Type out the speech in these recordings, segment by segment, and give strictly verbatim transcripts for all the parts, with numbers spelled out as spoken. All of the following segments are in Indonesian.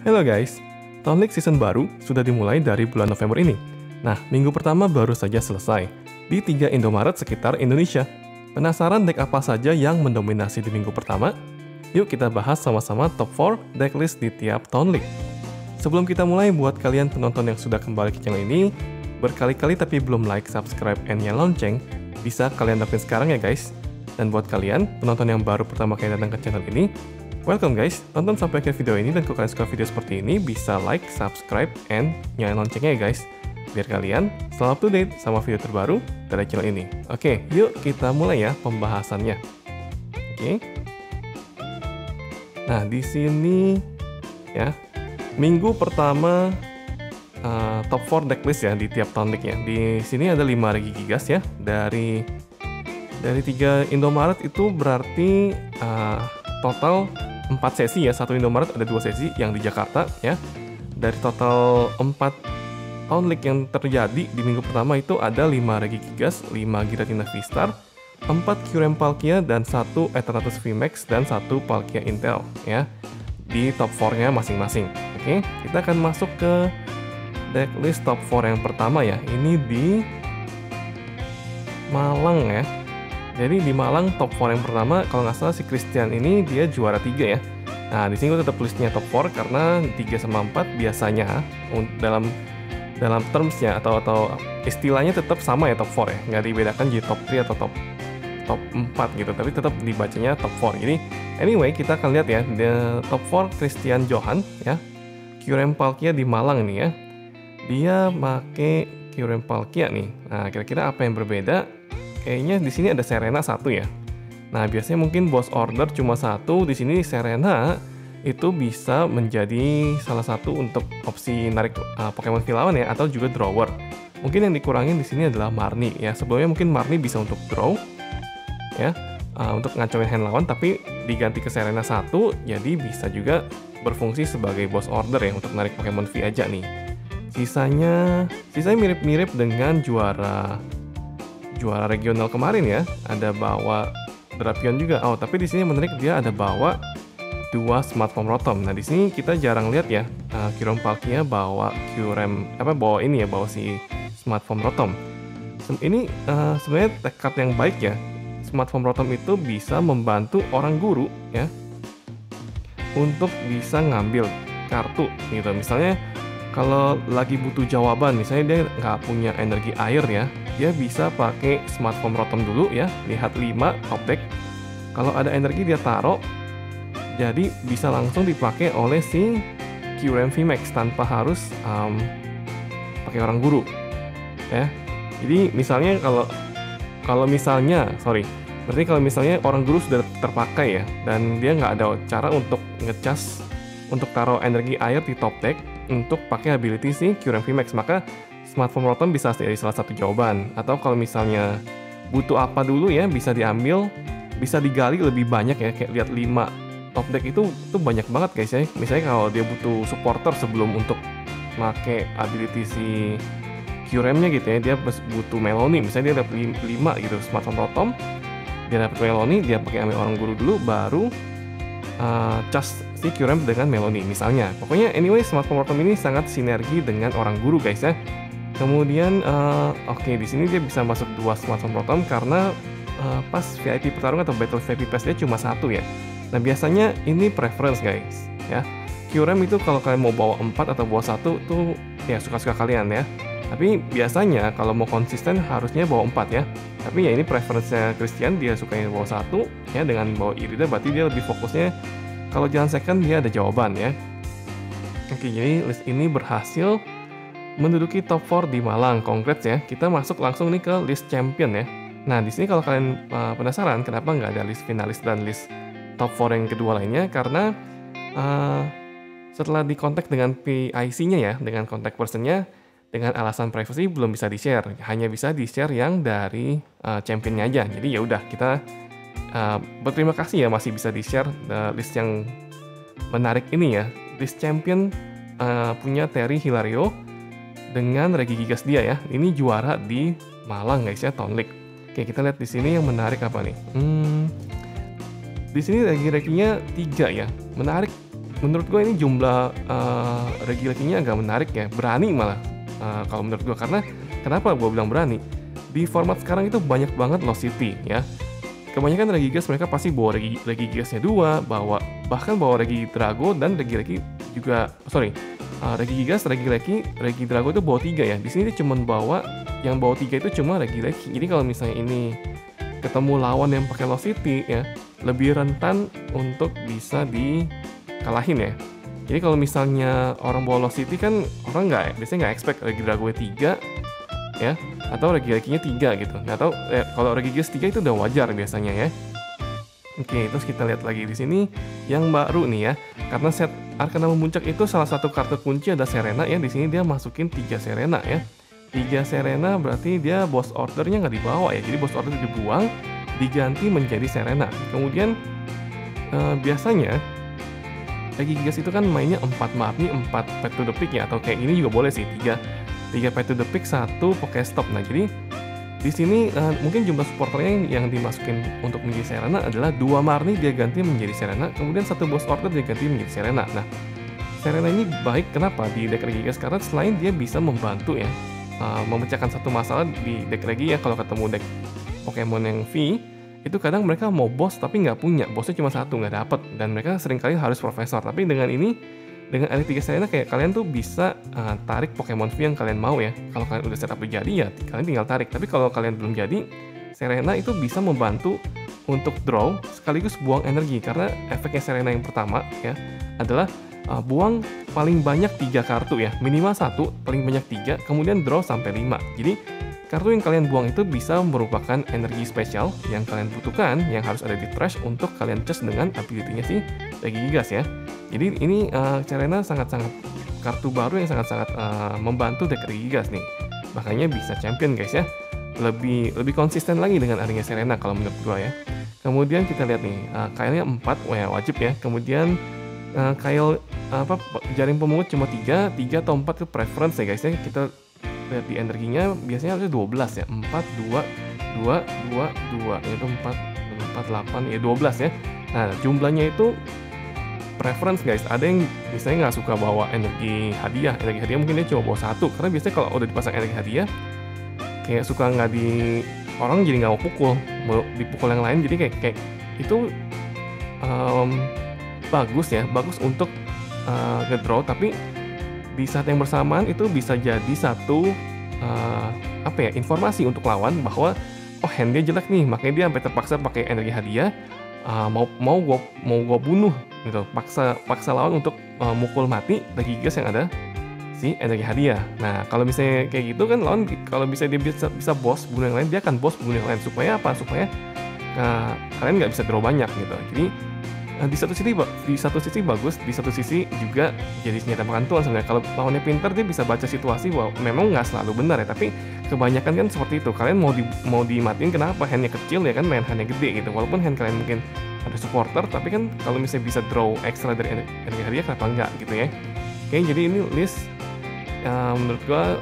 Halo guys, Town League season baru sudah dimulai dari bulan November ini. Nah, minggu pertama baru saja selesai di tiga Indomaret sekitar Indonesia. Penasaran deck apa saja yang mendominasi di minggu pertama? Yuk kita bahas sama-sama top empat decklist di tiap Town League. Sebelum kita mulai, buat kalian penonton yang sudah kembali ke channel ini, berkali-kali tapi belum like, subscribe, and nyalain lonceng, bisa kalian lakuin sekarang ya guys. Dan buat kalian penonton yang baru pertama kali datang ke channel ini, welcome guys, tonton sampai akhir video ini, dan kalau kalian suka video seperti ini, bisa like, subscribe, and nyalain loncengnya ya guys, biar kalian selalu up to date sama video terbaru dari channel ini. Oke, yuk kita mulai ya pembahasannya. Oke. Nah, di sini ya, minggu pertama uh, top empat decklist ya di tiap Town League ya. Di sini ada lima Regigigas ya, dari dari tiga Indomaret itu berarti uh, total empat sesi ya, satu Indomaret ada dua sesi yang di Jakarta ya. Dari total empat Town League yang terjadi di minggu pertama itu ada lima Regigigas, lima Giratina V-Star, empat Kyurem Palkia, dan satu Eternatus V-Max, dan satu Palkia Intel ya, di top empat-nya masing-masing. Oke, kita akan masuk ke decklist top empat yang pertama ya. Ini di Malang ya. Jadi di Malang top empat yang pertama, kalau nggak salah si Christian ini dia juara tiga ya. Nah, di sini gue tetap tulisnya top empat karena tiga sama empat biasanya dalam dalam termsnya atau atau istilahnya tetap sama ya, top empat ya. Nggak dibedakan jadi top tiga atau top top empat gitu, tapi tetap dibacanya top empat. Jadi anyway, kita akan lihat ya, di top empat Christian Johan ya. Kyurem Palkia di Malang ini ya. Dia make Kyurem Palkia nih. Nah, kira-kira apa yang berbeda? Kayaknya di sini ada Serena satu ya. Nah, biasanya mungkin boss order cuma satu. Di sini Serena itu bisa menjadi salah satu untuk opsi narik uh, Pokemon Villawan ya, atau juga drawer. Mungkin yang dikurangin di sini adalah Marnie ya. Sebelumnya mungkin Marnie bisa untuk draw ya, uh, untuk ngacauin hand lawan, tapi diganti ke Serena satu, jadi bisa juga berfungsi sebagai boss order ya untuk narik Pokemon V aja nih. Sisanya, sisanya mirip-mirip dengan juara juara regional kemarin ya. Ada bawa Drapion juga. Oh, tapi di sini menarik, dia ada bawa dua Smart Form Rotom. Nah, di sini kita jarang lihat ya, uh, Kyurem Palkia bawa Kyurem apa bawa ini ya, bawa si Smart Form Rotom. Ini uh, sebenarnya tekad yang baik ya. Smart Form Rotom itu bisa membantu orang guru ya untuk bisa ngambil kartu gitu. Misalnya kalau lagi butuh jawaban, misalnya dia nggak punya energi air ya, dia bisa pakai Smart Form Rotom dulu ya, lihat lima top deck. Kalau ada energi dia taruh, jadi bisa langsung dipakai oleh si Kyurem V-Max tanpa harus um, pakai orang guru ya. Jadi misalnya kalau kalau misalnya sorry, berarti kalau misalnya orang guru sudah terpakai ya, dan dia nggak ada cara untuk ngecas untuk taruh energi air di top deck untuk pakai ability si Kyurem V-Max, maka Smart Form Rotom bisa jadi salah satu jawaban. Atau kalau misalnya butuh apa dulu ya, bisa diambil, bisa digali lebih banyak ya, kayak lihat lima top deck itu tuh banyak banget guys ya. Misalnya kalau dia butuh supporter sebelum untuk pakai ability si Kyuremnya gitu ya, dia butuh Melony, misalnya dia dapat lima gitu Smart Form Rotom, dia dapat Melony, dia pakai ambil orang guru dulu, baru uh, cas si Kyurem dengan Melony misalnya. Pokoknya anyway, Smart Form Rotom ini sangat sinergi dengan orang guru guys ya. Kemudian uh, oke, okay, di sini dia bisa masuk dua Smart Form Rotom karena uh, pas V I P pertarungan atau Battle V I P Pass dia cuma satu ya. Nah, biasanya ini preference guys ya. Kyurem itu kalau kalian mau bawa empat atau bawa satu tuh ya suka-suka kalian ya. Tapi biasanya kalau mau konsisten harusnya bawa empat ya. Tapi ya ini preference-nya Christian, dia sukanya bawa satu ya, dengan bawa Irida berarti dia lebih fokusnya kalau jalan second dia ada jawaban ya. Oke, jadi list ini berhasil menduduki top empat di Malang. Congrats ya. Kita masuk langsung nih ke list champion ya. Nah, di sini kalau kalian uh, penasaran kenapa nggak ada list finalis dan list top empat yang kedua lainnya, karena uh, setelah dikontak dengan P I C-nya ya, dengan contact person-nya, dengan alasan privacy belum bisa di-share. Hanya bisa di-share yang dari uh, championnya aja. Jadi ya udah, kita uh, berterima kasih ya masih bisa di-share uh, list yang menarik ini ya. List champion uh, punya Terry Hilario dengan Regigigas dia ya. Ini juara di Malang guys ya, Town League. Oke, kita lihat di sini yang menarik apa nih? Hmm, di sini regi-reginya tiga ya. Menarik menurut gue ini jumlah uh, regi-reginya agak menarik ya, berani malah uh, kalau menurut gue. Karena kenapa gue bilang berani? Di format sekarang itu banyak banget Lost City ya. Kebanyakan Regigigas mereka pasti bawa regi, Regigigasnya dua, bawa bahkan bawa Regi Drago dan Regi-Regi juga, sorry, uh, Regigigas, Regi-Regi, Regi Drago itu bawa tiga ya. Di sini dia cuma bawa, yang bawa tiga itu cuma Regi-Regi. Jadi kalau misalnya ini ketemu lawan yang pakai Lost City ya, lebih rentan untuk bisa dikalahin ya. Jadi kalau misalnya orang bawa Lost City kan orang nggak, biasanya nggak expect Regi Drago tiga ya, atau Regi-Reginya tiga gitu. Nggak tahu, eh, kalau Regigigas tiga itu udah wajar biasanya ya. Oke, terus kita lihat lagi di sini yang baru nih ya. Karena set Arcana Memuncak itu salah satu kartu kunci ada Serena ya. Di sini dia masukin tiga Serena ya. tiga Serena berarti dia boss ordernya nggak dibawa ya. Jadi boss order dibuang, diganti menjadi Serena. Kemudian eh, biasanya Regigigas itu kan mainnya empat maaf nih empat pet to the pick ya, atau kayak ini juga boleh sih, tiga tiga pet to the pick, satu Pokestop. Nah, jadi di sini uh, mungkin jumlah supporternya yang dimasukin untuk menjadi Serena adalah dua Marni dia ganti menjadi Serena, kemudian satu boss order dia ganti menjadi Serena. Nah, Serena ini baik kenapa di deck Regigigas? Karena selain dia bisa membantu ya uh, memecahkan satu masalah di deck Regi ya, kalau ketemu deck Pokemon yang V itu kadang mereka mau boss tapi nggak punya, bossnya cuma satu nggak dapet, dan mereka seringkali harus profesor. Tapi dengan ini, dengan Elite tiga Serena kayak kalian tuh bisa uh, tarik Pokemon V yang kalian mau ya. Kalau kalian udah setup jadi ya kalian tinggal tarik. Tapi kalau kalian belum jadi, Serena itu bisa membantu untuk draw sekaligus buang energi. Karena efeknya Serena yang pertama ya adalah uh, buang paling banyak tiga kartu ya, minimal satu, paling banyak tiga, kemudian draw sampai lima. Jadi kartu yang kalian buang itu bisa merupakan energi spesial yang kalian butuhkan, yang harus ada di trash untuk kalian charge dengan ability-nya si Regigigas ya. Jadi ini uh, Serena sangat-sangat kartu baru yang sangat-sangat uh, membantu deck Regigigas nih. Makanya bisa champion guys ya. Lebih lebih konsisten lagi dengan adanya Serena kalau menurut gua ya. Kemudian kita lihat nih, uh, Kyle-nya empat, wah ya, wajib ya. Kemudian uh, Kyle apa jaring pemungut cuma tiga, tiga atau empat itu preference ya guys ya. Kita lihat di energinya biasanya harusnya dua belas ya, empat, dua, dua, dua, dua, itu empat, empat, delapan, ya dua belas ya. Nah, jumlahnya itu preference guys. Ada yang biasanya nggak suka bawa energi hadiah, energi hadiah mungkin dia cuma bawa satu, karena biasanya kalau udah dipasang energi hadiah kayak suka nggak di, orang jadi nggak mau pukul, mau dipukul yang lain, jadi kayak, kayak itu um, bagus ya, bagus untuk uh, ngedraw, tapi di saat yang bersamaan itu bisa jadi satu uh, apa ya, informasi untuk lawan bahwa oh hand dia jelek nih, makanya dia sampai terpaksa pakai energi hadiah, uh, mau mau gua mau gua bunuh gitu, paksa paksa lawan untuk uh, mukul mati Regigigas yang ada si energi hadiah. Nah, kalau misalnya kayak gitu kan lawan, kalau bisa dia bisa bisa boss bunuh yang lain, dia akan boss bunuh yang lain, supaya apa? Supaya uh, kalian nggak bisa draw banyak gitu. Jadi di satu sisi di satu sisi bagus, di satu sisi juga jadi senjata makan tuan sebenarnya. Kalau lawannya pintar, dia bisa baca situasi bahwa memang nggak selalu benar ya, tapi kebanyakan kan seperti itu. Kalian mau di, mau dimatiin kenapa? Handnya kecil ya kan, main handnya gede gitu. Walaupun hand kalian mungkin ada supporter, tapi kan kalau misalnya bisa draw ekstra dari energi hadiah, kenapa enggak gitu ya. Oke, jadi ini list uh, menurut gua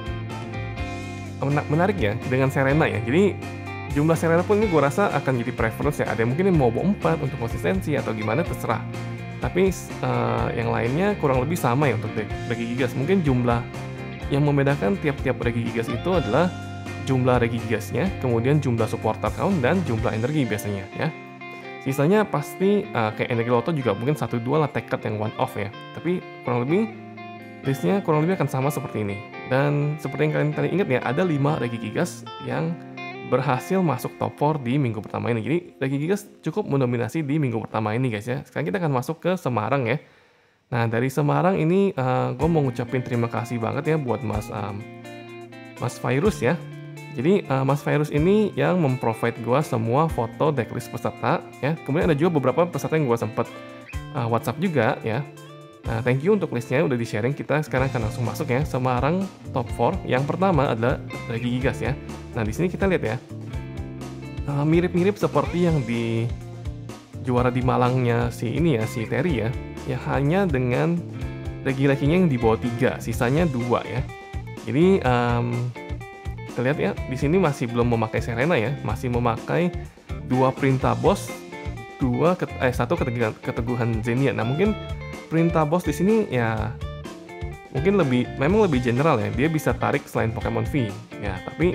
menarik ya dengan Serena ya. Jadi jumlah Serena pun ini gue rasa akan jadi preference ya. Ada yang mungkin yang mau bawa empat untuk konsistensi atau gimana, terserah. Tapi uh, yang lainnya kurang lebih sama ya untuk Regigigas. Mungkin jumlah yang membedakan tiap-tiap Regigigas itu adalah jumlah Regigigasnya, kemudian jumlah supporter count, dan jumlah energi biasanya ya. Sisanya pasti uh, kayak energi loto juga mungkin satu dua lah tekad yang one off ya. Tapi kurang lebih listnya kurang lebih akan sama seperti ini. Dan seperti yang kalian tadi ingat ya, ada lima Regigigas yang berhasil masuk top empat di minggu pertama ini. Jadi Regigigas cukup mendominasi di minggu pertama ini guys ya. Sekarang kita akan masuk ke Semarang ya. Nah, dari Semarang ini uh, gue mau ngucapin terima kasih banget ya buat Mas um, Mas Virus ya. Jadi uh, Mas Virus ini yang memprovide gue semua foto decklist peserta ya. Kemudian ada juga beberapa peserta yang gue sempat uh, WhatsApp juga ya. Nah, thank you untuk listnya udah di-sharing. Kita sekarang akan langsung masuk ya. Semarang top empat. Yang pertama adalah Regigigas ya. Nah, di sini kita lihat ya. Uh, mirip-mirip seperti yang di juara di Malangnya si ini ya, si Terry ya. Ya hanya dengan Regi-Reginya yang di bawah tiga, sisanya dua ya. Jadi um, kita lihat ya, di sini masih belum memakai Serena ya, masih memakai dua perintah boss, dua ket, eh satu keteguhan, keteguhan Zenia. Nah, mungkin perintah bos di sini ya mungkin lebih memang lebih general ya. Dia bisa tarik selain Pokemon V ya, tapi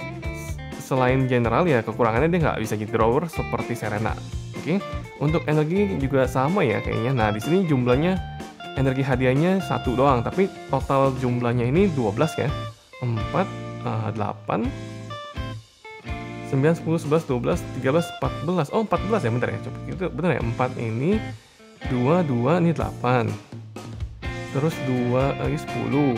selain general ya kekurangannya dia nggak bisa jadi drawer seperti Serena. Oke, untuk energi juga sama ya kayaknya. Nah di sini jumlahnya energi hadiahnya satu doang, tapi total jumlahnya ini dua belas ya. empat, delapan, sembilan, sepuluh, sebelas, dua belas, tiga belas, empat belas. Oh, empat belas ya, bentar ya. Coba itu benar ya. empat ini dua, dua ini delapan. Terus dua lagi sepuluh.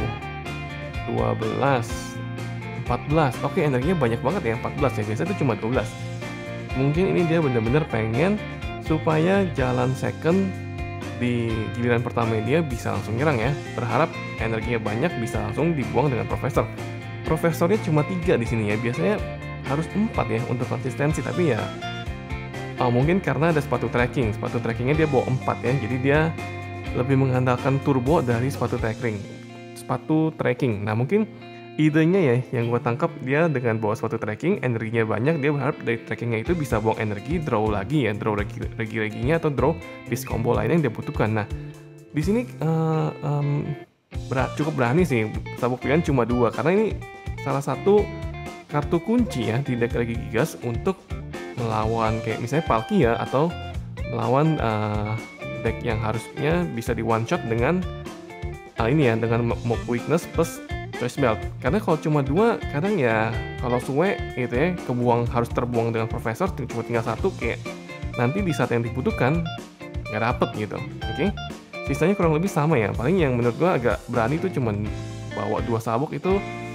dua belas, empat belas. Oke, energinya banyak banget ya, empat belas ya. Biasanya itu cuma dua belas. Mungkin ini dia benar-benar pengen supaya jalan second di giliran pertama dia bisa langsung nyerang ya. Berharap energinya banyak bisa langsung dibuang dengan profesor. Profesornya cuma tiga di sini ya. Biasanya harus empat ya untuk konsistensi, tapi ya oh, mungkin karena ada sepatu trekking. Sepatu trekkingnya dia bawa empat ya. Jadi dia lebih mengandalkan turbo dari sepatu trekking. Sepatu trekking. Nah, mungkin idenya ya yang gue tangkap, dia dengan bawa sepatu trekking, energinya banyak, dia berharap dari trekkingnya itu bisa buang energi, draw lagi ya, draw regi-reginya atau draw piece combo lainnya yang dia butuhkan. Nah, di sini uh, um, ber cukup berani sih, sabuk pilihan cuma dua, karena ini salah satu kartu kunci ya di deck Regi Gigas untuk melawan kayak misalnya Palkia atau melawan uh, deck yang harusnya bisa di one shot dengan uh, ini ya, dengan mob weakness plus choice belt. Karena kalau cuma dua, kadang ya kalau suwe gitu ya, kebuang harus terbuang dengan profesor, cuma tinggal satu, kayak nanti di saat yang dibutuhkan nggak dapet gitu. Oke, okay? Sisanya kurang lebih sama ya. Paling yang menurut gua agak berani tuh cuman bawa dua sabuk itu.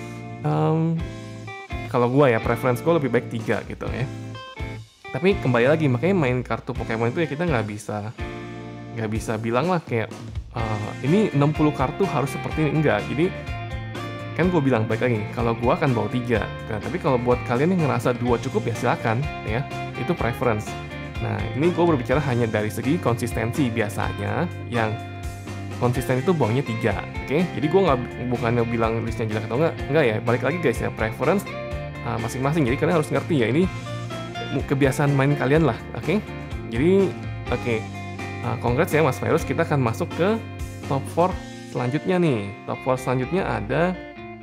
Um, kalau gua ya preference gua lebih baik tiga gitu ya. Tapi kembali lagi, makanya main kartu Pokemon itu ya kita nggak bisa nggak bisa bilang lah kayak uh, ini enam puluh kartu harus seperti ini, enggak. Jadi kan gue bilang baik lagi, kalau gue akan bawa tiga. Nah, tapi kalau buat kalian yang ngerasa dua cukup ya silakan ya, itu preference. Nah, ini gue berbicara hanya dari segi konsistensi. Biasanya yang konsisten itu buangnya tiga, oke? Okay? Jadi gue nggak bukannya bilang listnya jelek atau enggak, enggak ya. Balik lagi guys ya, preference uh, masing-masing. Jadi kalian harus ngerti ya, ini kebiasaan main kalian lah, oke? Okay? Jadi oke, okay. uh, congrats ya Mas Virus, kita akan masuk ke top four selanjutnya nih. Top four selanjutnya ada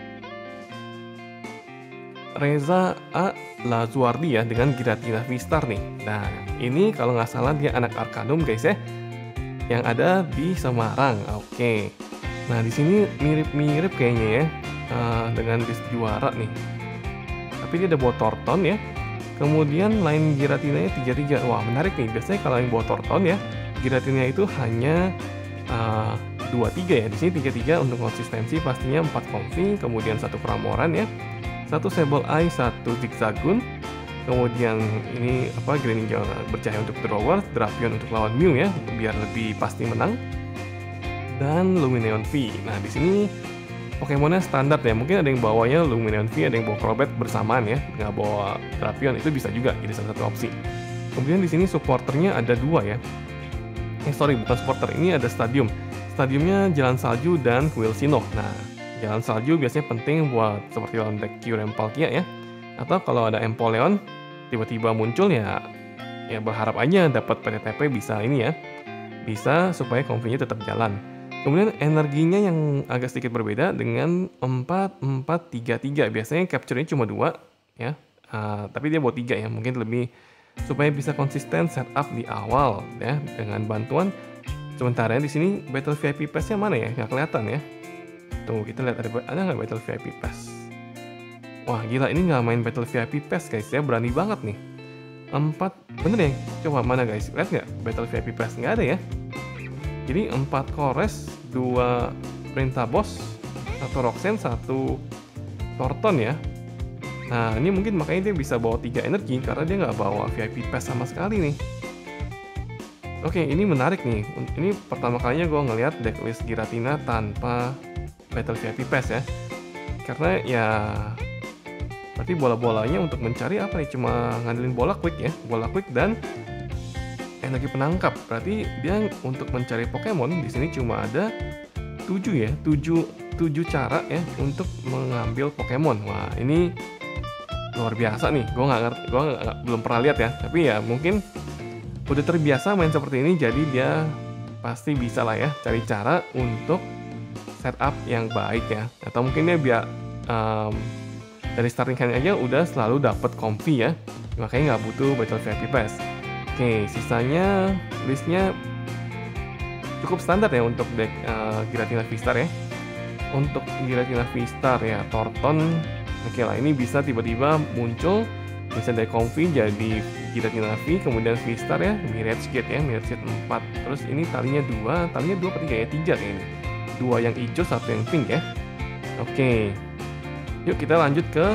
Reza A. Lazuardi ya dengan Giratina V-Star nih. Nah, ini kalau nggak salah dia anak Arcanum guys ya, yang ada di Semarang. Oke. Nah, di sini mirip-mirip kayaknya ya uh, dengan list juara nih. Tapi dia ada bawa Torton ya. Kemudian line Giratinanya tiga tiga. Wah, menarik nih. Biasanya kalau yang bawa Torton ya, Giratina itu hanya uh, dua tiga ya. Di sini tiga tiga untuk konsistensi pastinya, empat Comfy, kemudian satu Cramoran ya. Satu Sable Eye, satu Zigzagoon, kemudian ini apa Greninja bercahaya untuk drawer, Drapion untuk lawan Mew ya, biar lebih pasti menang, dan Lumineon V. Nah di sini Pokemonnya standar ya, mungkin ada yang bawanya Lumineon V, ada yang bawa Crobat bersamaan ya, nggak bawa Drapion, itu bisa juga jadi salah satu opsi. Kemudian di sini supporternya ada dua ya, eh sorry bukan supporter, ini ada stadium, stadiumnya Jalan Salju dan Kuil Sinnoh. Nah Jalan Salju biasanya penting buat seperti lawan deck Kyurem Palkia ya. Atau kalau ada Empoleon tiba-tiba muncul ya, ya berharap aja dapat P T T P bisa ini ya. Bisa supaya konfliknya tetap jalan. Kemudian energinya yang agak sedikit berbeda dengan empat empat tiga tiga. Biasanya capture-nya cuma dua ya. Uh, tapi dia buat tiga ya. Mungkin lebih supaya bisa konsisten setup di awal ya dengan bantuan. Sementara di sini Battle V I P Pass-nya mana ya? Nggak kelihatan ya. Tuh kita lihat ada ada nggak Battle V I P Pass. Wah gila, ini nggak main Battle V I P Pass guys ya, berani banget nih. Empat bener ya, coba mana guys, lihat nggak Battle V I P Pass, nggak ada ya. Jadi empat Kores, dua Perintah Bos, satu Roxanne, satu Torton ya. Nah ini mungkin makanya dia bisa bawa tiga energi karena dia nggak bawa V I P Pass sama sekali nih. Oke, ini menarik nih. Ini pertama kalinya gue ngelihat decklist Giratina tanpa Battle V I P Pass ya. Karena ya berarti bola-bolanya untuk mencari apa nih? Cuma ngandelin bola quick ya, bola quick dan energi penangkap. Berarti dia untuk mencari Pokemon di sini cuma ada tujuh ya, tujuh tujuh cara ya untuk mengambil Pokemon. Wah, ini luar biasa nih. Gue nggak ngerti, gue belum pernah lihat ya. Tapi ya mungkin udah terbiasa main seperti ini, jadi dia pasti bisa lah ya cari cara untuk setup yang baik ya. Atau mungkin dia biar um, dari starting hand aja udah selalu dapat comfy ya, makanya nggak butuh Battle V I P Pass. Oke, sisanya listnya cukup standar ya untuk deck uh, Giratina V-Star ya. Untuk Giratina V-Star ya, Thornton, oke lah ini bisa tiba-tiba muncul, bisa dari comfy jadi Giratina V, kemudian V-Star ya, Mirage Gate ya, Mirage Gate empat. Terus ini talinya dua, talinya dua apa tiga ya? tiga kayak ini. Dua yang hijau, satu yang pink ya. Oke. Yuk kita lanjut ke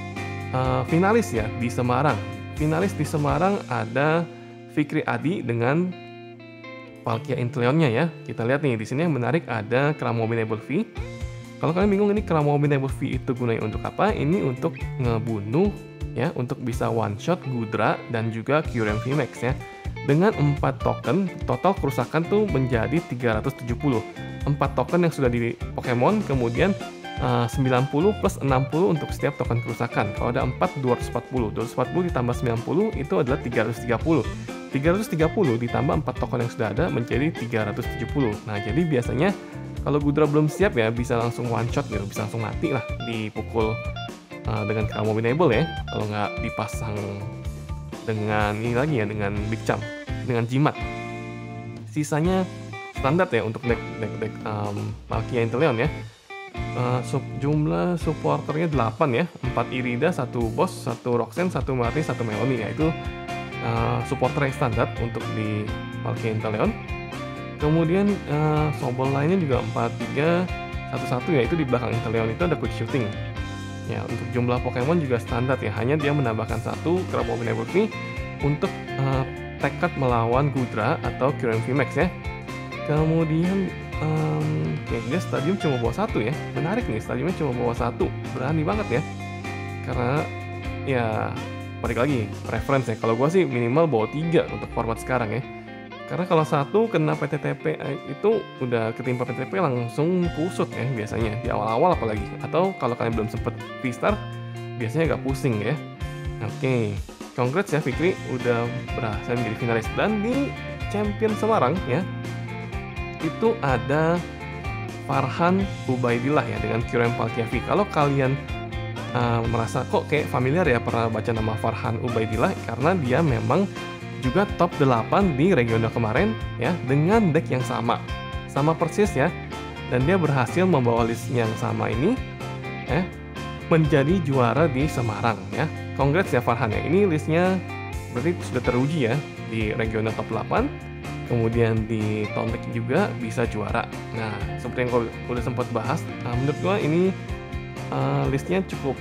uh, finalis ya di Semarang. Finalis di Semarang ada Fikri Adi dengan Palkia Inteleonnya ya. Kita lihat nih di sini yang menarik ada Cramominable V. Kalau kalian bingung ini Cramominable V itu gunanya untuk apa? Ini untuk ngebunuh ya, untuk bisa one shot Gudra dan juga Kyurem V Max ya. Dengan empat token total kerusakan tuh menjadi tiga ratus tujuh puluh. empat token yang sudah di Pokemon, kemudian uh, sembilan puluh plus enam puluh untuk setiap token kerusakan. Kalau ada empat, dua ratus empat puluh. dua ratus empat puluh ditambah sembilan puluh itu adalah tiga ratus tiga puluh. tiga ratus tiga puluh ditambah empat token yang sudah ada menjadi tiga ratus tujuh puluh. Nah, jadi biasanya kalau Gudra belum siap ya bisa langsung one shot gitu, bisa langsung mati lah dipukul uh, dengan Cramominable ya. Kalau nggak dipasang dengan ini lagi ya, dengan Big Jump, dengan Jimat. Sisanya standar ya untuk deck deck deck um, Palkia Inteleon ya. Uh, sub, jumlah supporternya delapan ya, empat Irida, satu Boss, satu Roxanne, satu Marty, satu Melony ya. Itu uh, supporter yang standar untuk di Palkia Inteleon. Kemudian uh, Sobol lainnya juga empat tiga satu satu ya, itu di belakang Inteleon itu ada quick shooting. Ya, untuk jumlah Pokemon juga standar ya, hanya dia menambahkan satu Cramominable V untuk uh, tekad melawan Gudra atau Kyurem V Max ya. Kemudian um, kayak dia stadium cuma bawa satu ya, menarik nih, stadiumnya cuma bawa satu, berani banget ya. Karena ya balik lagi preference ya, kalau gue sih minimal bawa tiga untuk format sekarang ya. Karena kalau satu kena P T T P itu udah ketimpa P T T P langsung kusut ya biasanya di awal-awal apalagi. Atau kalau kalian belum sempet V-Star biasanya agak pusing ya. Oke, congrats ya Fikri udah berhasil menjadi finalis. Dan di Champion Semarang ya itu ada Farhan Ubaidillah ya dengan Kyurem Palkia V. Kalau kalian uh, merasa kok kayak familiar ya pernah baca nama Farhan Ubaidillah, karena dia memang juga top delapan di regional kemarin ya dengan deck yang sama. Sama persis ya. Dan dia berhasil membawa list yang sama ini ya menjadi juara di Semarang ya. Congrats ya Farhan ya. Ini listnya berarti sudah teruji ya di regional top delapan. Kemudian di Town League juga bisa juara. Nah, seperti yang gue udah sempat bahas, uh, menurut gue ini uh, listnya cukup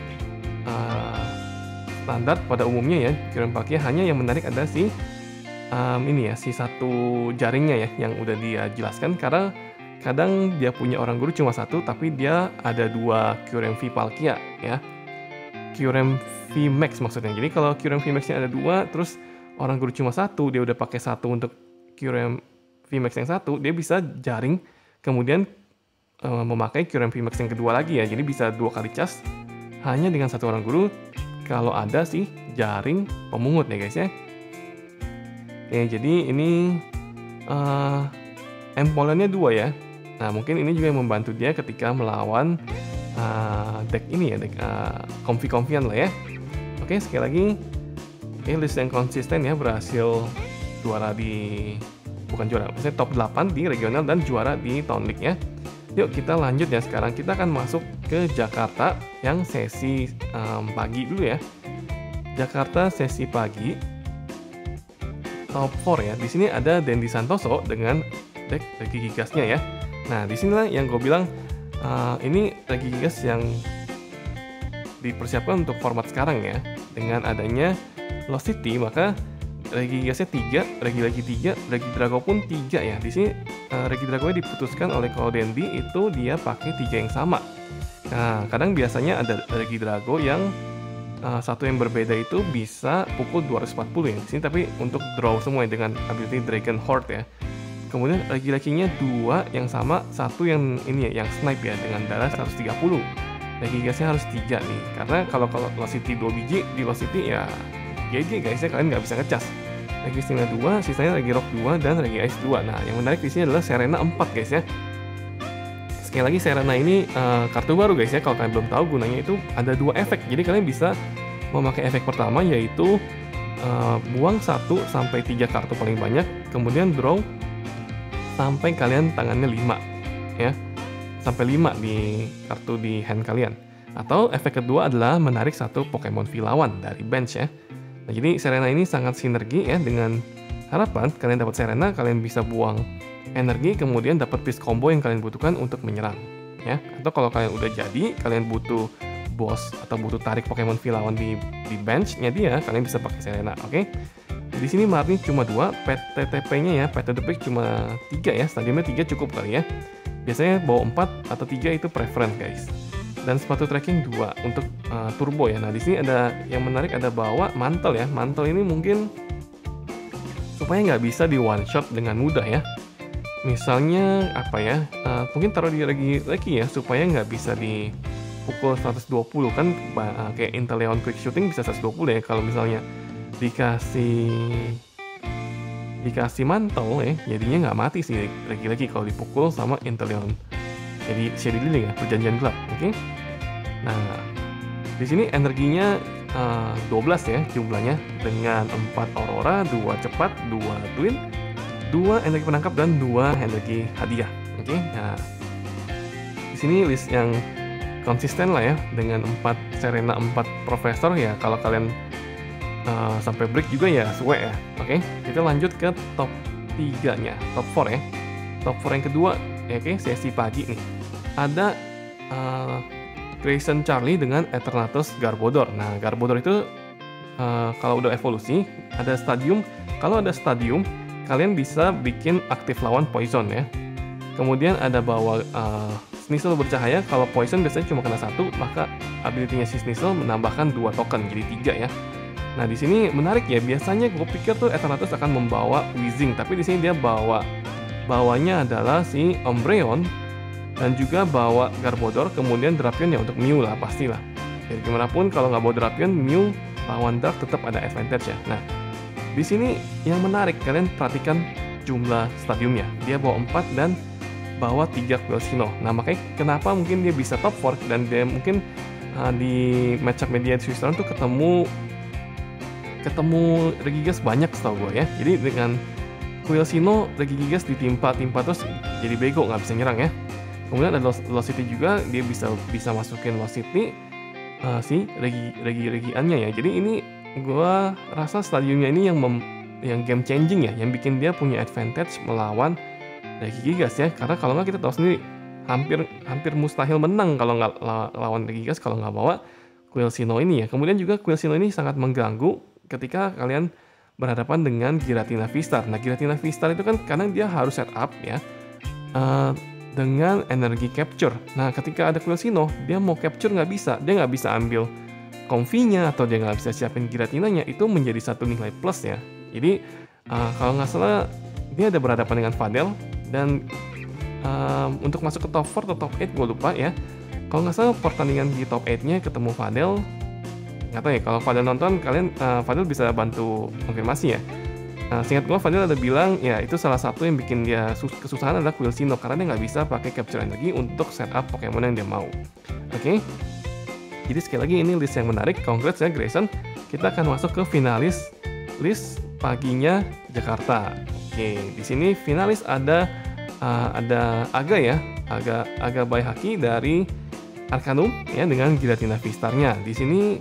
uh, standar pada umumnya ya. Kyurem Palkia, hanya yang menarik ada si um, ini ya, si satu jaringnya ya yang udah dia jelaskan, karena kadang dia punya orang guru cuma satu, tapi dia ada dua Kyurem V Palkia ya. Kyurem V Max maksudnya. Jadi kalau Kyurem V Max-nya ada dua, terus orang guru cuma satu, dia udah pakai satu untuk Kyurem V Max yang satu, dia bisa jaring, kemudian uh, memakai Kyurem V Max yang kedua lagi ya. Jadi bisa dua kali cas hanya dengan satu orang guru kalau ada sih jaring pemungut ya guys ya. Oke, jadi ini uh, empolennya dua ya. Nah, mungkin ini juga yang membantu dia ketika melawan uh, deck ini ya, deck uh, comfy-comfyan lah ya. Oke, sekali lagi, oke, list yang konsisten ya, berhasil juara di, bukan juara, maksudnya top delapan di regional dan juara di Town League ya. Yuk kita lanjut ya, sekarang kita akan masuk ke Jakarta yang sesi um, pagi dulu ya. Jakarta sesi pagi top empat ya. Di sini ada Dendi Santoso dengan deck Regigigasnya ya. Nah, di sinilah yang gue bilang uh, ini Regigigas yang dipersiapkan untuk format sekarang ya. Dengan adanya Lost City, maka Regigigasnya tiga, Regi-Regi tiga, Regidrago pun tiga ya. Di sini uh, Regidrago-nya diputuskan oleh kalau Dendi itu dia pakai tiga yang sama. Nah, kadang biasanya ada Regidrago yang uh, satu yang berbeda itu bisa pukul dua ratus empat puluh ya. Di sini tapi untuk draw semua ya, dengan ability Dragon Horde ya. Kemudian Regi-Reginya dua yang sama, satu yang ini ya, yang snipe ya dengan darah seratus tiga puluh. Regigasnya harus tiga nih, karena kalau kalau Lost City dua biji di Lost City ya G G guys ya, kalian nggak bisa ngecas. Registina dua, sisanya Regirock dua, dan Regice dua. Nah, yang menarik di sini adalah Serena empat guys ya. Sekali lagi Serena ini uh, kartu baru guys ya, kalau kalian belum tahu gunanya itu ada dua efek. Jadi kalian bisa memakai efek pertama yaitu uh, buang satu sampai tiga kartu paling banyak, kemudian draw sampai kalian tangannya lima ya. Sampai lima di kartu di hand kalian. Atau efek kedua adalah menarik satu Pokemon V lawan dari bench ya. Nah, jadi Serena ini sangat sinergi ya, dengan harapan kalian dapat Serena, kalian bisa buang energi, kemudian dapat piece combo yang kalian butuhkan untuk menyerang ya. Atau kalau kalian udah jadi, kalian butuh boss atau butuh tarik Pokemon V lawan di di bench-nya dia, kalian bisa pakai Serena, oke? Okay? Di sini Marni cuma dua, P T T P-nya ya, P T T P cuma tiga ya, stadiumnya tiga cukup kali ya. Biasanya bawa empat atau tiga itu preference guys. Dan sepatu trekking dua untuk uh, turbo ya. Nah, di sini ada yang menarik, ada bawa mantel ya. Mantel ini mungkin supaya nggak bisa di one shot dengan mudah ya. Misalnya apa ya? Uh, mungkin taruh di lagi lagi ya supaya nggak bisa dipukul seratus dua puluh kan, uh, kayak Inteleon quick shooting bisa seratus dua puluh ya. Kalau misalnya dikasih dikasih mantel ya, jadinya nggak mati sih lagi-lagi kalau dipukul sama Inteleon. Jadi Shady Lily ya, perjanjian gelap, oke? Okay? Nah, di sini energinya uh, dua belas ya jumlahnya, dengan empat Aurora, dua cepat, dua twin, dua energi penangkap, dan dua energi hadiah, oke? Okay? Nah, di sini list yang konsisten lah ya, dengan empat Serena, empat Profesor ya. Kalau kalian uh, sampai break juga ya sesuai ya, oke? Okay? Kita lanjut ke top tiga nya, top empat ya. Top empat yang kedua, ya, oke, okay? Sesi pagi nih. Ada uh, Grayson Charlie dengan Eternatus Garbodor. Nah, Garbodor itu uh, kalau udah evolusi, ada stadium. Kalau ada stadium, kalian bisa bikin aktif lawan poison ya. Kemudian ada bawa uh, Sneasel bercahaya. Kalau poison biasanya cuma kena satu, maka ability-nya si Sneasel menambahkan dua token, jadi tiga ya. Nah, di sini menarik ya. Biasanya gue pikir tuh Eternatus akan membawa Weezing, tapi di sini dia bawa bawanya adalah si Umbreon, dan juga bawa Garbodor, kemudian Drapion ya untuk Mew lah pastilah. Jadi gimana pun kalau nggak bawa Drapion, Mew lawan Dark tetap ada advantage ya. Nah, di sini yang menarik, kalian perhatikan jumlah stadiumnya. Dia bawa empat dan bawa tiga Quilsino. Nah, makanya kenapa mungkin dia bisa top empat, dan dia mungkin uh, di matchup media di Swiss Round tuh ketemu ketemu Regigigas banyak setahu gue ya. Jadi dengan Quilsino, Regigigas ditimpa-timpa terus jadi bego, nggak bisa nyerang ya. Kemudian ada Velocity juga, dia bisa bisa masukin Velocity uh, si regi regi regiannya ya. Jadi ini gua rasa stadiumnya ini yang mem, yang game changing ya, yang bikin dia punya advantage melawan Regigigas ya. Karena kalau nggak, kita tahu sendiri hampir hampir mustahil menang kalau nggak lawan Regigigas kalau nggak bawa Quilsino ini ya. Kemudian juga Quilsino ini sangat mengganggu ketika kalian berhadapan dengan Giratina V-Star. Nah, Giratina V-Star itu kan kadang dia harus setup ya. Uh, dengan energi capture. Nah, ketika ada Quilsino, dia mau capture nggak bisa. Dia nggak bisa ambil Comfy-nya atau dia nggak bisa siapin Giratina-nya. Itu menjadi satu nilai plus ya. Jadi, uh, kalau nggak salah, dia ada berhadapan dengan Fadel. Dan uh, untuk masuk ke top empat atau top delapan, gue lupa ya. Kalau nggak salah, pertandingan di top delapan-nya ketemu Fadel. Nggak tahu ya, kalau Fadel nonton, kalian uh, Fadel bisa bantu konfirmasi ya. Nah, singkat gue, Fadil ada bilang, ya itu salah satu yang bikin dia kesusahan adalah Quilsino, karena dia nggak bisa pakai capture energi untuk setup Pokemon yang dia mau. Oke, okay? Jadi sekali lagi ini list yang menarik. Congrats ya Grayson. Kita akan masuk ke finalis list paginya Jakarta. Oke, okay. Di sini finalis ada uh, ada Aga ya, Aga Aga Baihaki dari Arcanum ya, dengan Giratina V-Star-nya. Di sini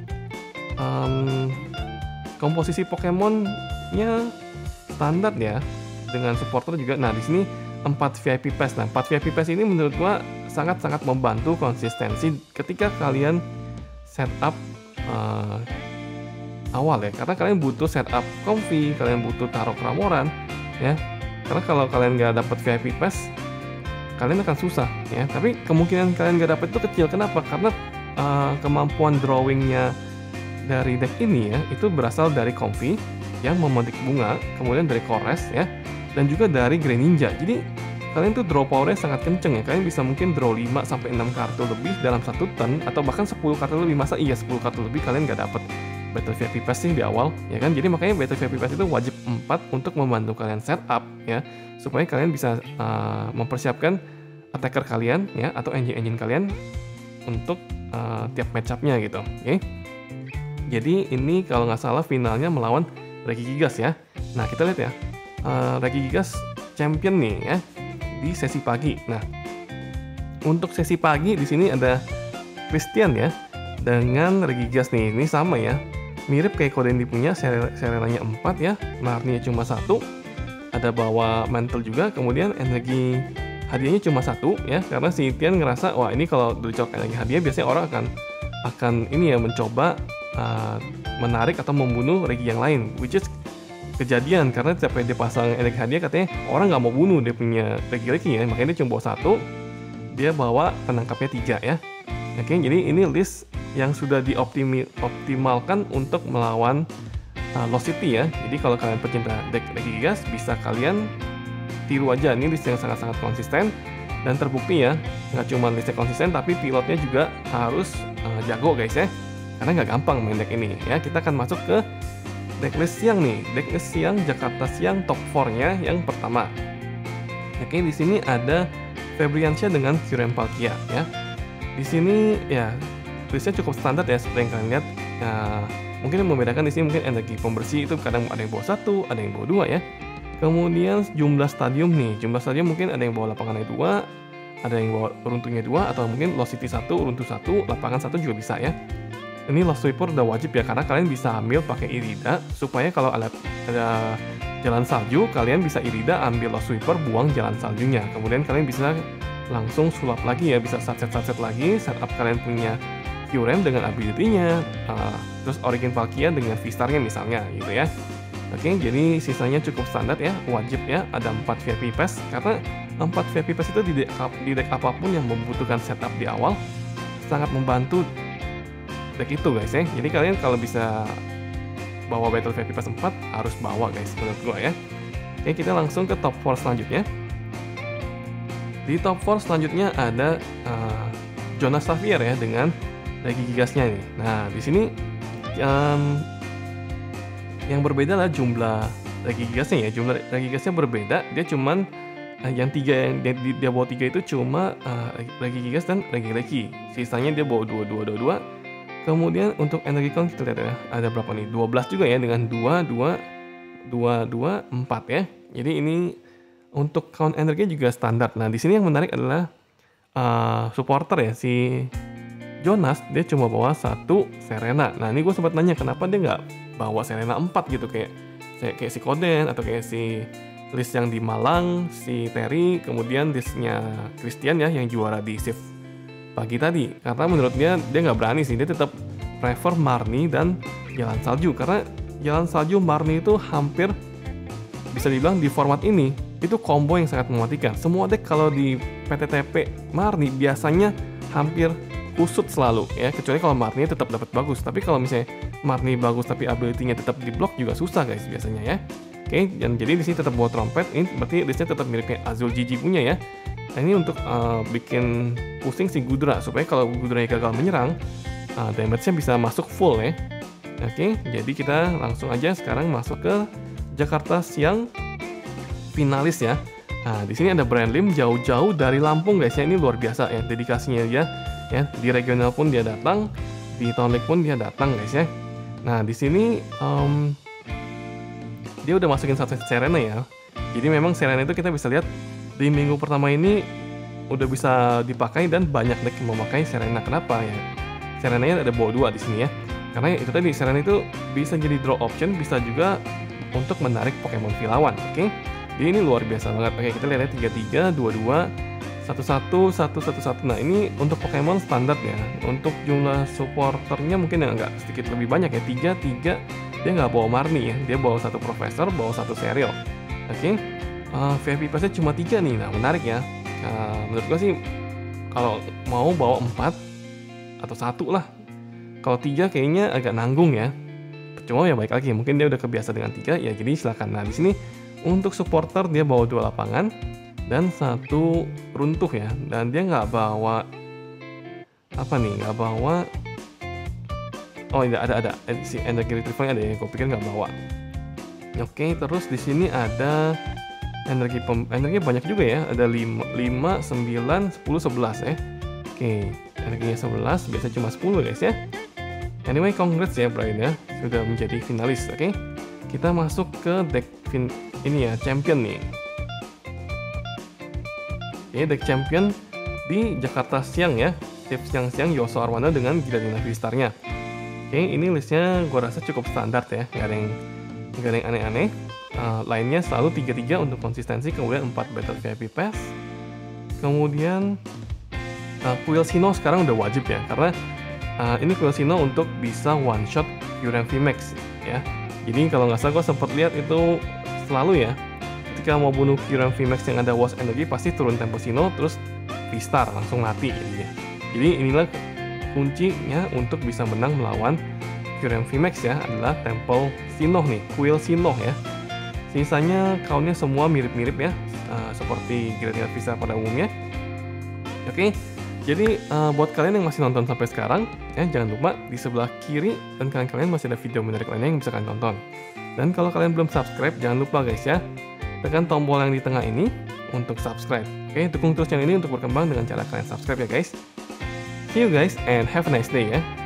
um, komposisi Pokemon nya standar ya, dengan supporter juga. Nah, di sini empat V I P Pass. Nah, empat V I P Pass ini menurut gua sangat-sangat membantu konsistensi ketika kalian setup uh, awal ya. Karena kalian butuh setup Comfy, kalian butuh taruh Cramoran ya. Karena kalau kalian nggak dapat V I P Pass, kalian akan susah ya. Tapi kemungkinan kalian nggak dapat itu kecil. Kenapa? Karena uh, kemampuan drawingnya dari deck ini ya, itu berasal dari Comfy yang memetik bunga, kemudian dari Kores ya, dan juga dari Greninja. Jadi kalian tuh draw powernya sangat kenceng ya. Kalian bisa mungkin draw lima sampai enam kartu lebih dalam satu turn, atau bahkan sepuluh kartu lebih. Masa iya sepuluh kartu lebih kalian nggak dapet Battle V I P Pass sih di awal, ya kan? Jadi makanya Battle V I P Pass itu wajib empat untuk membantu kalian setup ya, supaya kalian bisa uh, mempersiapkan attacker kalian ya atau engine-engine kalian untuk uh, tiap match-up-nya gitu. Oke. Okay? Jadi ini kalau nggak salah finalnya melawan Regigigas ya. Nah, kita lihat ya. Uh, Regigigas champion nih ya di sesi pagi. Nah, untuk sesi pagi di sini ada Christian ya dengan Regigigas nih. Ini sama ya. Mirip kayak kode yang dipunya, Serenanya empat ya, Marnie cuma satu. Ada bawa mantle juga, kemudian energi hadiahnya cuma satu ya, karena si Tian ngerasa wah ini kalau dicok energi hadiah biasanya orang akan akan ini ya mencoba uh, menarik atau membunuh regi yang lain, which is kejadian karena setiap kali dia pasang energi hadiah katanya orang nggak mau bunuh dia punya regi-regi ya, makanya dia cuma bawa satu, dia bawa penangkapnya tiga ya. Oke, jadi ini list yang sudah dioptimalkan untuk melawan uh, Lost City ya. Jadi kalau kalian pecinta deck Regigigas bisa kalian tiru aja, ini list yang sangat-sangat konsisten dan terbukti ya, nggak cuma listnya konsisten tapi pilotnya juga harus uh, jago guys ya, karena nggak gampang main deck ini ya. Kita akan masuk ke deck list siang nih, deck list siang Jakarta Siang top empat-nya yang pertama. Oke, di sini ada Febriansyah dengan Kyurem Palkia ya. Di sini ya listnya cukup standar ya seperti yang kalian lihat. Ya, mungkin yang membedakan di sini mungkin energi pembersih itu kadang ada yang bawa satu, ada yang bawa dua ya. Kemudian jumlah stadium nih, jumlah stadium mungkin ada yang bawa lapangannya dua, ada yang bawa runtuhnya dua, atau mungkin Lost City satu, runtuh satu, lapangan satu juga bisa ya. Ini Lost Sweeper udah wajib ya, karena kalian bisa ambil pakai Irida, supaya kalau ada, ada jalan salju, kalian bisa Irida ambil Lost Sweeper, buang jalan saljunya. Kemudian kalian bisa langsung sulap lagi ya, bisa satset-satset lagi, setup kalian punya Kyurem dengan ability-nya, uh, terus Origin Palkia dengan V-Star-nya misalnya gitu ya. Oke, jadi sisanya cukup standar ya, wajib ya, ada empat V I P Pass, karena empat V I P Pass itu di deck, di deck apapun yang membutuhkan setup di awal, sangat membantu deck itu guys ya. Jadi kalian kalau bisa bawa Battle V I P Pass empat, harus bawa guys, menurut gua ya. Oke, kita langsung ke top empat selanjutnya. Di top empat selanjutnya ada uh, Jonas Xavier ya, dengan Regigigasnya nih. Nah, di sini um, yang berbeda lah jumlah Regigigasnya ya, jumlah Regigigasnya berbeda, dia cuman uh, yang tiga yang dia, dia bawa tiga itu cuma uh, Regigigas dan Regi-Regi, sisanya dia bawa dua dua dua dua. Kemudian untuk energi count kita lihat ya, ada berapa nih, dua belas juga ya, dengan dua dua dua dua empat ya. Jadi ini untuk count energi juga standar. Nah, di sini yang menarik adalah uh, supporter ya, si Jonas dia cuma bawa satu Serena. Nah, ini gue sempat nanya kenapa dia nggak bawa Serena empat gitu, kayak kayak si Koden atau kayak si list yang di Malang, si Terry, kemudian listnya Christian ya yang juara di shift pagi tadi. Karena menurut dia dia nggak berani sih, dia tetap prefer Marnie dan Jalan Salju, karena Jalan Salju Marnie itu hampir bisa dibilang di format ini itu combo yang sangat mematikan. Semua deck kalau di P T T P Marnie biasanya hampir kusut selalu ya, kecuali kalau Marnie tetap dapat bagus. Tapi kalau misalnya Marnie bagus tapi ability-nya tetap di block juga susah guys biasanya ya. Oke, dan jadi di sini tetap bawa trompet, ini berarti listnya tetap mirip kayak Azul Gigi punya ya. Nah, ini untuk uh, bikin pusing si Gudra, supaya kalau Gudranya gagal menyerang, uh, damage-nya bisa masuk full ya. Oke, jadi kita langsung aja sekarang masuk ke Jakarta Siang finalis ya. Nah, di sini ada Brand Lim jauh-jauh dari Lampung guys ya, ini luar biasa ya dedikasinya dia. Ya, di regional pun dia datang, di Town League pun dia datang guys ya. Nah, di sini um, dia udah masukin satu Serena ya. Jadi memang Serena itu kita bisa lihat di minggu pertama ini udah bisa dipakai dan banyak deck yang memakai Serena. Kenapa ya? Serenanya ada bawa dua di sini ya. Karena itu tadi Serena itu bisa jadi draw option, bisa juga untuk menarik Pokemon lawan. Oke. Jadi ini luar biasa banget. Oke, kita lihat ya, tiga tiga dua dua satu satu satu satu satu. Nah, ini untuk Pokemon standar ya. Untuk jumlah supporternya mungkin yang agak sedikit lebih banyak ya, tiga tiga. Dia nggak bawa Marnie ya, dia bawa satu Profesor, bawa satu Serial. Oke, uh, V I P Pass-nya cuma tiga nih. Nah, menarik ya. Uh, menurut gua sih kalau mau bawa empat atau satu lah. Kalau tiga kayaknya agak nanggung ya. Cuma ya baik lagi, mungkin dia udah kebiasa dengan tiga ya, jadi silakan. Nah, di sini untuk supporter dia bawa dua lapangan dan satu runtuh ya, dan dia nggak bawa apa nih, nggak bawa Oh tidak ada ada Eh, si energi retrieval ada ya, gue pikir nggak bawa. Oke, terus di sini ada energi pem, energi banyak juga ya, ada lima, lima, sembilan, sepuluh, sebelas ya. Oke, energinya sebelas, biasa cuma sepuluh guys ya. Anyway, congrats ya Brian ya, sudah menjadi finalis. Oke, kita masuk ke deck fin ini ya, champion nih. Oke, deck champion di Jakarta siang ya, tips siang-siang Yoso Arwanda dengan Gila Vistarnya. Oke, ini listnya gue rasa cukup standar ya, nggak ada yang nggak ada yang aneh-aneh. Uh, lainnya selalu tiga tiga untuk konsistensi, kemudian empat Battle V I P Pass. Kemudian uh, Kuil Sino sekarang udah wajib ya, karena uh, ini Kuil Sino untuk bisa one shot Kyurem V Max ya. Jadi kalau nggak salah gue sempat lihat itu selalu ya, ketika mau bunuh Kyurem V Max yang ada Was Energy pasti turun Tempo Sino terus V-Star langsung mati gitu ya. Jadi inilah kuncinya untuk bisa menang melawan Kyurem V Max ya, adalah Temple Sino nih, Kuil Sino ya. Sisanya countnya semua mirip-mirip ya, uh, seperti Gila Vistar pada umumnya. Oke, jadi uh, buat kalian yang masih nonton sampai sekarang, ya jangan lupa di sebelah kiri dan kanan kalian masih ada video menarik lainnya yang bisa kalian tonton. Dan kalau kalian belum subscribe, jangan lupa guys ya, tekan tombol yang di tengah ini untuk subscribe. Oke, dukung terus channel ini untuk berkembang dengan cara kalian subscribe ya guys. See you guys and have a nice day ya.